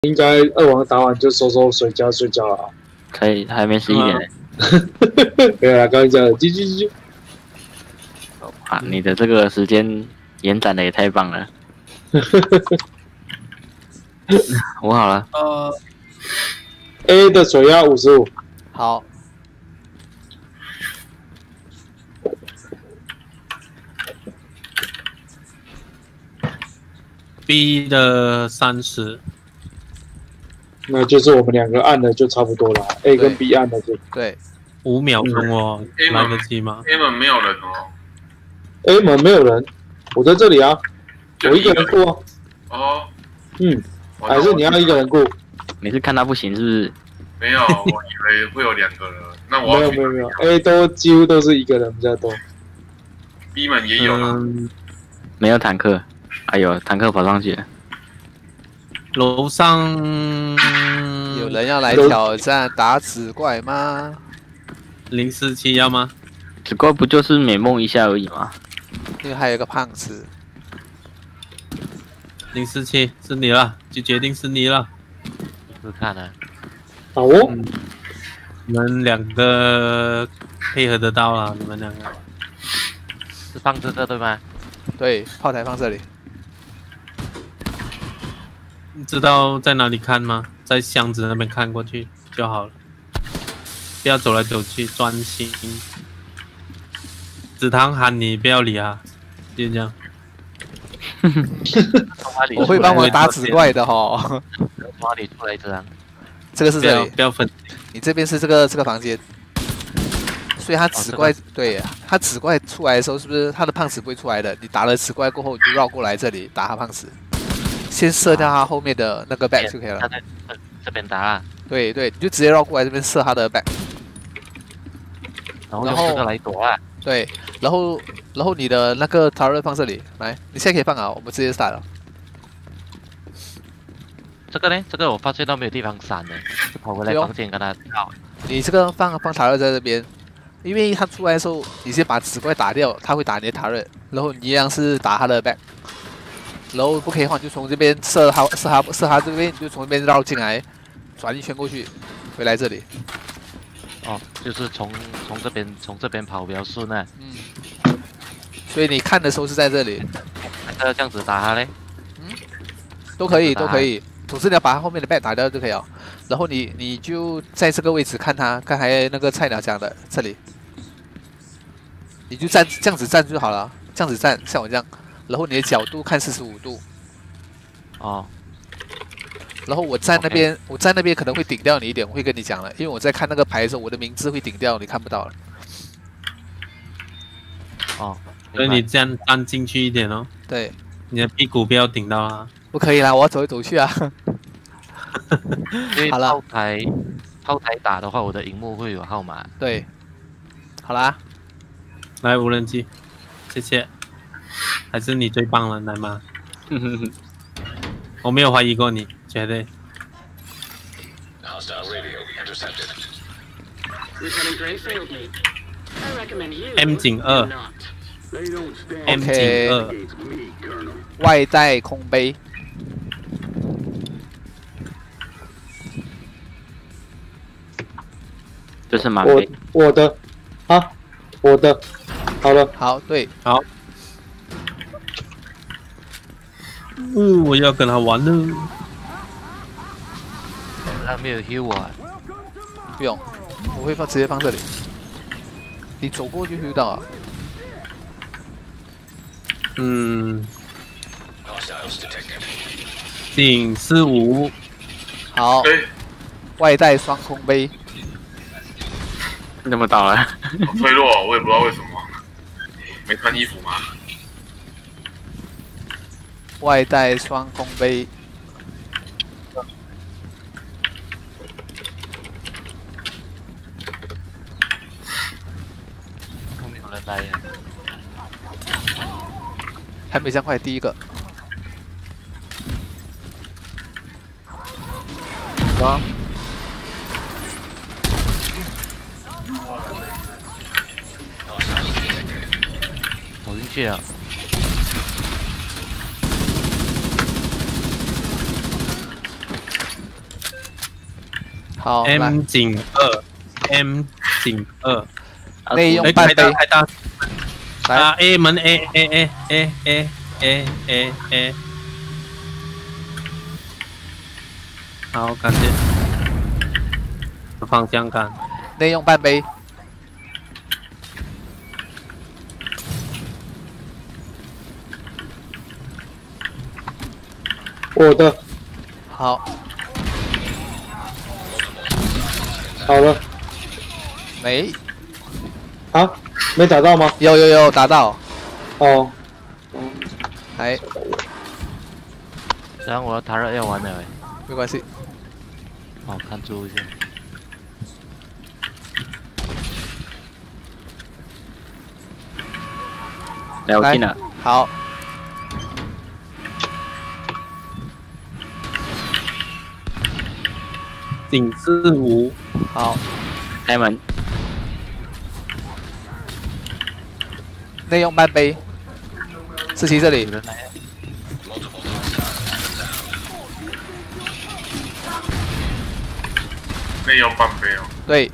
应该2王打完就收水饺睡觉了啊。 可以，还没11点呢。 没有啦，刚刚讲的，继续。 啊，你的这个时间延展的也太棒了。我好了。 A 的水压55。 好。 B 的30。 那就是我们2个按的就差不多了 ，A 跟 B 按的就对 ，5秒钟哦，来得及吗 ？A 门没有人哦。 A 门没有人，我在这里啊，我一个人过啊。 哦。 还是你要一个人过？ 你是看他不行是不是？ 没有，我以为会有2个人。那我没有 ，A 几乎都是一个人比较多。 B 门也有了。 没有坦克，哎呦，坦克跑上去了。 楼上有人要来挑战打纸怪吗 ？047要吗？ 纸怪不就是美梦一下而已吗？ 因为还有一个胖子。 047是你了，就决定是你了。 是看了。 好哦。 你们2个配合得到啊，你们2个。 是放这个对吗？ 对，炮台放这里。 你知道在哪里看吗？在箱子那边看过去就好了，不要走来走去，专心。子堂喊你不要理啊，就这样。 我会帮我打纸怪的哈。 从哪里出来这样？ 这个是这里， 不要分。 你这边是这个房间，所以他纸怪对呀，他纸怪出来的时候是不是他的胖子不会出来的？你打了纸怪过后，你就绕过来这里打他胖子。先射掉他后面的那个 back 就可以了。 他在这边打啊。 对，你就直接绕过来这边射他的 back。 然后用这个来躲啊。 对，然后你的那个 turret 放这里，来，你现在可以放啊，我们直接 start 了。 这个呢？这个我发现到没有地方闪呢，就跑回来房间跟他跳。 你这个放 turret 在这边，因为他出来的时候，你先把纸怪打掉，他会打你的 turret，然后你一样是打他的 back。然后不可以换，就从这边射他这边，你就从这边绕进来，转一圈过去，回来这里。 哦，就是从这边跑比较顺啊。 所以你看的时候是在这里。 那个这样子打他嘞？ 都可以。总之你要把他后面的 back 打掉就可以了。然后你就在这个位置看他，刚才那个菜鸟讲的这里，你就站这样子站就好了，这样子站，像我这样。然后你的角度看45度， 哦。 然后我站那边，我站那边可能会顶掉你一点，我会跟你讲了，因为我在看那个牌的时候，我的名字会顶掉，你看不到了。 哦， 所以你这样站进去一点哦。 对， 你的屁股不要顶到啊。 不可以啦，我要走来走去啊。 因为好了， 炮台打的话，我的荧幕会有号码。 对，好啦， 来无人机，谢谢。还是你最棒了，奶妈。我没有怀疑过你，绝对。M 井2 ，M 井2， 外带空杯。 这是满杯。 我的，啊，我的，好了。 好，对， 好。我要跟他玩了。 他没有 heal 我。 不用，我会直接放这里。你走过就 heal 到啊。 井45。 好。外带双空杯。 那么倒了。 好脆弱，我也不知道为什么。没穿衣服吗？ 外带双空杯。 后面有人来呀。 还没加快第一个。走。 跑进去了。 好，来， M 井2，M 井2， 内用哎， 半杯， 开大来， 啊 A 门 A，好，感谢。方向感， 内用半杯， 我的好， 好了没， 啊，没打到吗？ 有达到， 哦， 来， 然后我要塔热要完了哎， 没关系， 哦，看住一下。来，我进了。 好， 井45， 好， 开门。 内用半杯，思琪这里， 内用半杯哦。 对，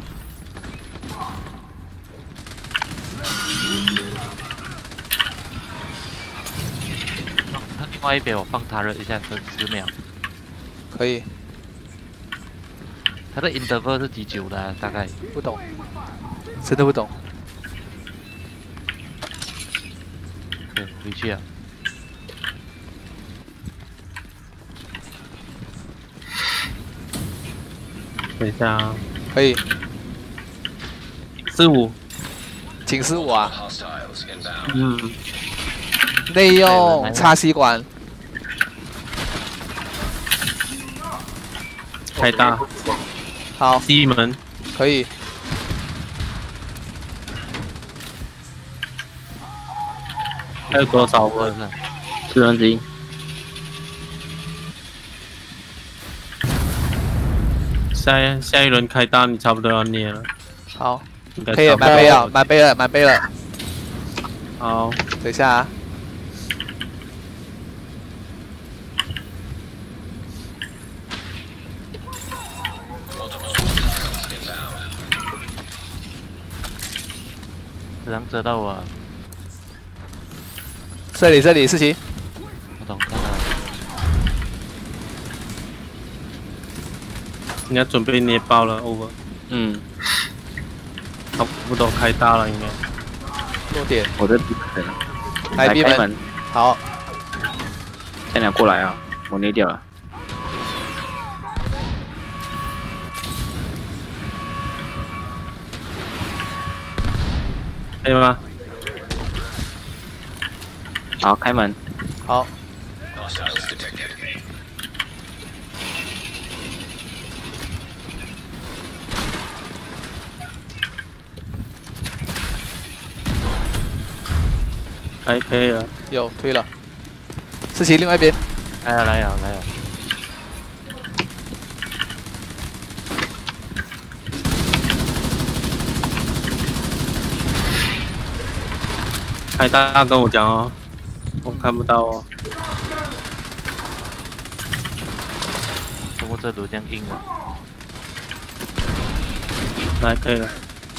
他另外一边我放塔热一下10秒。 可以， 它的 interval 是几久的、啊？大概不懂，真的不懂， 对，回去啊。 等一下啊可以， 45， 请示我啊， 嗯， 内用插吸管， 开大好， 西门， 可以， 还有多少个？ 1/4。 下一轮开大，你差不多要捏了， 好， 应该可以， 差不多满杯了，满杯了，满杯了， 好， 等一下啊， 这张遮到我， 这里，思琪， 我懂看到了。 应该准备捏爆了 over， 嗯， 差不多开大了应该。 落点， 我这来闭门， 开门， 好， 菜鸟过来啊，我捏掉了。 可以吗？ 好，开门。 好， 可以了， 有推了，思琪另外一边， 来了，来了，来了。 开大跟我讲哦，我看不到哦。 怎么这路这样硬啊？ 来，可以了。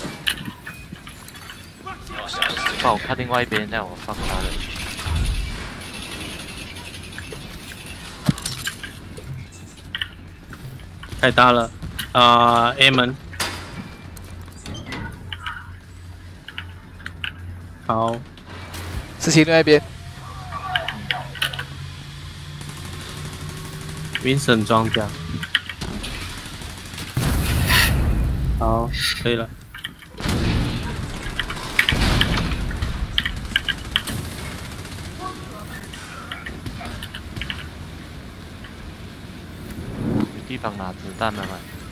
帮我看另外一边，让我放他的。 开大了，A 门，好， 思琪另外一边， Vincent 装甲，好，可以了。 有地方拿子弹了吗？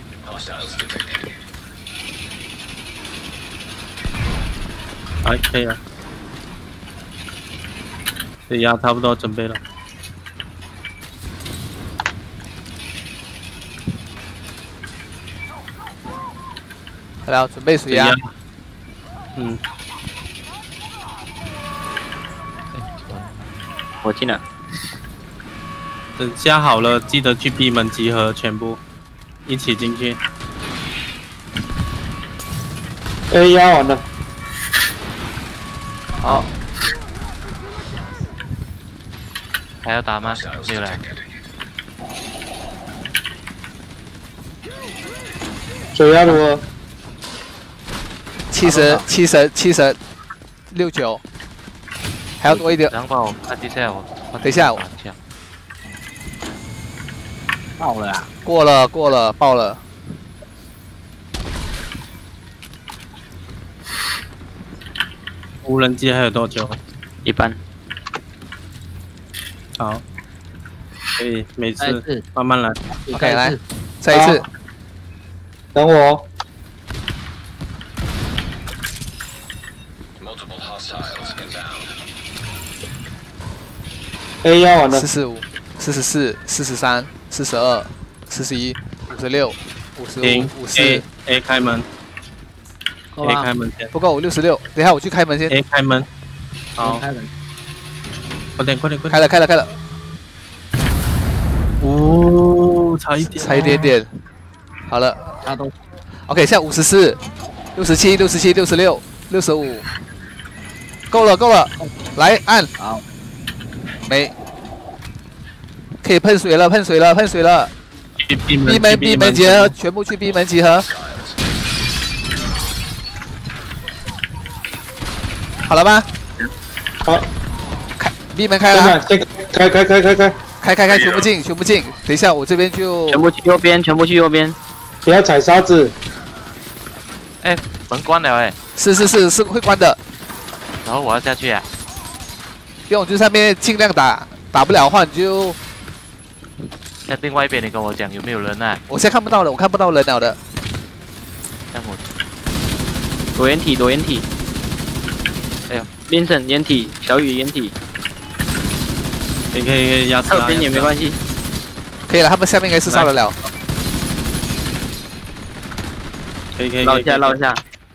哎，可以了。水压差不多准备了。 好了，准备水压， 嗯， 我进了。 等下好了，记得去闭门集合，全部一起进去。 A 压完了， 好， 还要打吗？没有了。 水压如何？ 70，69，还要多一点。 然后帮我看一下我。 等一下我爆了啊！ 过了，爆了。 无人机还有多久？ 一般。 好，可以，每再一次次慢慢来。 OK，来，再一次。 等我哦。A 压完了， 45、44、43、42、41、56、 停 55、50， ，A 开门，A 够吗开门先不够56。等一下我去开门先。 ，A 开门。好， 开门。 快点，快点，快点。 开了。 哦，差一点， 差一点点。好了他都 ，OK，现在54、67、67、66、65，够了，来按。 好， 没，可以喷水了。 闭门， 闭门集合，全部去闭门集合。好了吗？ 好， 闭门开了啊， 先先开， 全部进。等一下，我这边就全部去右边。 不要踩沙子。 哎，门关了哎。 是会关的。 然后我要下去啊。 不用，就上面尽量打，打不了的话你就， 那另外一边你跟我讲有没有人啊？ 我现在看不到了，我看不到人了的。 让我躲掩体。哎呦，Vincent掩体，小雨掩体， 可以压侧边也没关系。 可以了，他们下面应该是杀得了。 可以， 绕一下。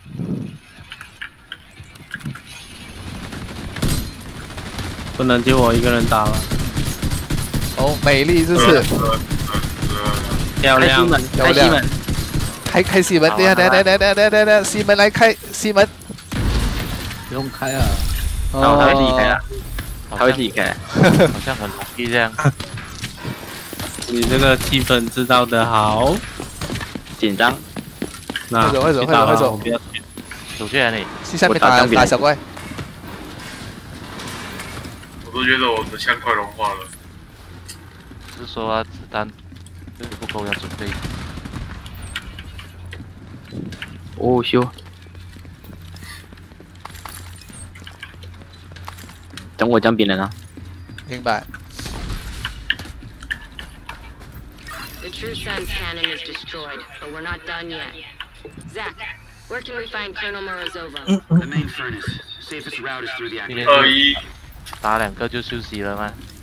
不能就我一个人打了， 哦，美丽这是漂亮。 开西门。 开西门，等一下，西门来开西门。 不用开啊。 他会自己开哦， 啊，他会自己开，好像很容易这样。 你这个气氛制造的好， 紧张。 那会走， 我不要去。 走去哪里？ 去下面打小怪。 我都觉得我的枪快融化了。 是说啊，子弹不够要准备。哦修。等我将别人啊。 明白。 The True Sun cannon is destroyed, but we're not done yet. Zach, where can we find Colonel Morozova? The main furnace. Safest route is through the 今天 2-1。 打2个就休息了吗？